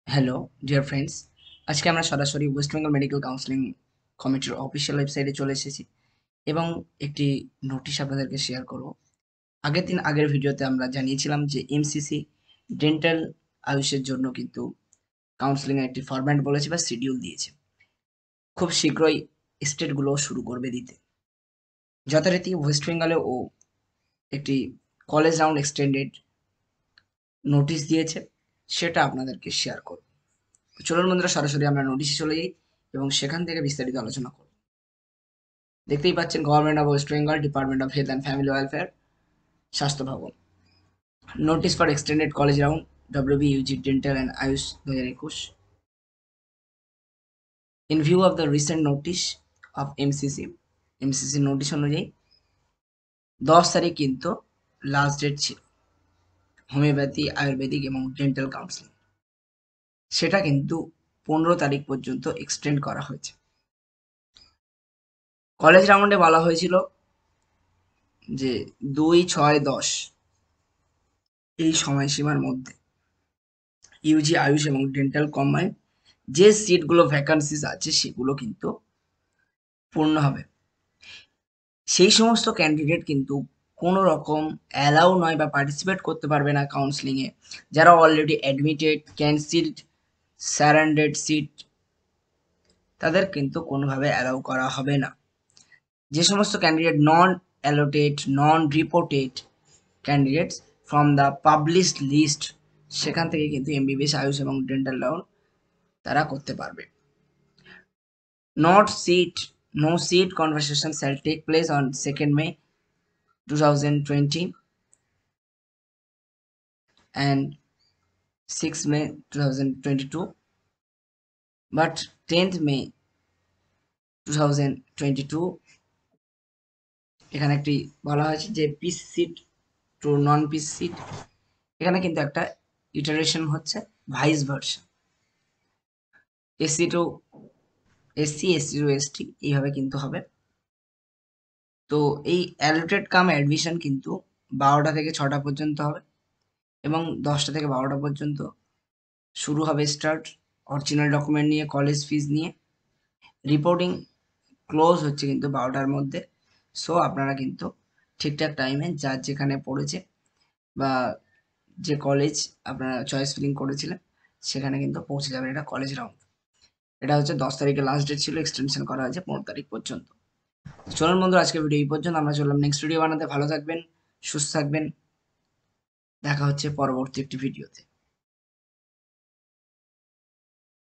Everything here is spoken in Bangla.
হ্যালো ডিয়ার ফ্রেন্ডস, আজকে আমরা সরাসরি ওয়েস্ট বেঙ্গল মেডিকেল কাউন্সিলিং কমিটির অফিসিয়াল ওয়েবসাইটে চলে এসেছি এবং একটি নোটিশ আপনাদেরকে শেয়ার করব। আগের ভিডিওতে আমরা জানিয়েছিলাম যে এমসিসি ডেন্টাল আয়ুষের জন্য কিন্তু কাউন্সিলিংয়ের একটি ফরম্যাট বলেছে বা শিডিউল দিয়েছে। খুব শীঘ্রই স্টেটগুলো শুরু করবে দিতে। যথারীতি ওয়েস্ট বেঙ্গলেও একটি কলেজ রাউন্ড এক্সটেন্ডেড নোটিশ দিয়েছে, সেটা আপনাদেরকে শেয়ার করব। চলুন বন্ধুরা, সরাসরি আমরা নোটিশে চলে যাই এবং সেখান থেকে বিস্তারিত আলোচনা করব। দেখতেই পাচ্ছেন, government of West Bengal, department of health and family welfare, Swasthya Bhavan, notice for extended college round WBUG dental and AYUSH 2021। In view of the recent notice of MCC notice অনুযায়ী 10 তারিখ কিন্তু লাস্ট ডেট ছিল হোমিওপ্যাথি, আয়ুর্বেদিক এবং ডেন্টাল কাউন্সিলিং। সেটা কিন্তু 15 তারিখ পর্যন্ত এক্সটেন্ড করা হয়েছে। কলেজ রাউন্ডে বলা হয়েছিল যে 2, 6, 10 এই সময়সীমার মধ্যে ইউজি, আয়ুষ এবং ডেন্টাল কম্বাইন যে সিটগুলো ভ্যাকান্সিস আছে সেগুলো কিন্তু পূর্ণ হবে। সেই সমস্ত ক্যান্ডিডেট কিন্তু কোনো রকম অ্যালাউ নয় বা পার্টিসিপেট করতে পারবে না কাউন্সিলিংয়ে, যারা already admitted, cancelled, surrendered seat, তাদের কিন্তু কোনোভাবে অ্যালাউ করা হবে না। যে সমস্ত candidate non allotted, non reported candidates from the published list, সেখান থেকে কিন্তু এমবিবিএস, আয়ুষ এবং ডেন্টাল রাউন্ড তারা করতে পারবে। No seat conversation shall take place on 2nd May 2020 and 6th May 2022, but 10th May 2022 এখানে একটি বলা হয়েছে যে পিস সিট টু নন পিস সিট, এখানে কিন্তু একটা ইটারেশন হচ্ছে, vice versa. SC to SC, SC to ST, এইভাবে কিন্তু হবে। তো এই অ্যালোটেড কাম অ্যাডমিশন কিন্তু 12টা থেকে 6টা পর্যন্ত হবে এবং 10টা থেকে 12টা পর্যন্ত শুরু হবে স্টার্ট। অরিজিনাল ডকুমেন্ট নিয়ে, কলেজ ফিজ নিয়ে। রিপোর্টিং ক্লোজ হচ্ছে কিন্তু 12টার মধ্যে। সো আপনারা কিন্তু ঠিকঠাক টাইমে যার যেখানে পড়েছে বা যে কলেজ আপনারা চয়েস ফিলিং করেছিলেন সেখানে কিন্তু পৌঁছে যাবেন। এটা কলেজ রাউন্ড। এটা হচ্ছে 10 তারিখে লাস্ট ডেট ছিল, এক্সটেনশন করা হয়েছে 15 তারিখ পর্যন্ত। চলুন বন্ধু, আজকে ভিডিও এই পর্যন্ত। আমরা চললাম নেক্সট ভিডিও বানাতে। ভালো থাকবেন, সুস্থ থাকবেন, দেখা হচ্ছে পরবর্তী একটি ভিডিওতে।